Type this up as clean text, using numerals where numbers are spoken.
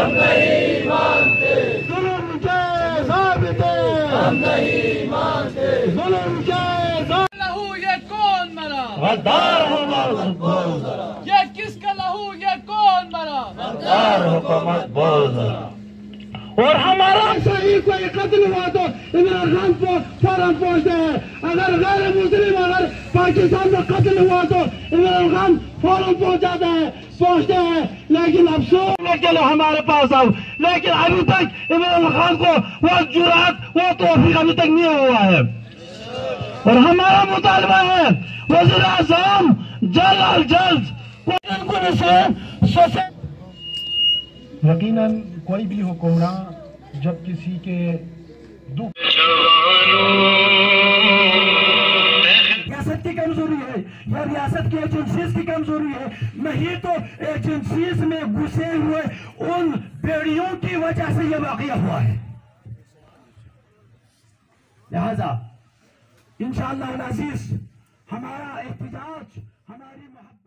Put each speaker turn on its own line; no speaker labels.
ہم نہیں مانتے،
ظلم کے ضابطے
ہم نہیں مانتے،
ظلم کے
لہو یہ کون مرا،
غدار حکومت بول ذرا،
یہ کس کا لہو یہ کون مرا،
غدار حکومت بول ذرا. اور ہمارا صحیح کوئی قتل ہوا تو عمران خان کو فوراً پہنچتے ہیں. اگر غیر مسلم اگر پاکستان میں قتل ہوا تو عمران خان فوراً پہنچتے ہیں. لیکن افسوس کے لیے ہمارے پاس اب لیکن ابھی تک عمران خان کو وہ جرات وہ توفیق ابھی تک نہیں ہوا ہے. اور ہمارا مطالبہ ہے وزیر اعظم جلد از جلد
یقیناً کوئی بھی حکمراں جب کسی کے دکھ ریاست کی کمزوری ہے یا ریاست کی ایجنسیز کی کمزوری ہے نہیں تو ایجنسیز میں گھسے ہوئے ان بیڑیوں کی وجہ سے یہ واقعہ ہوا ہے. لہذا انشاءاللہ العزیز ہمارا احتجاج ہماری محبت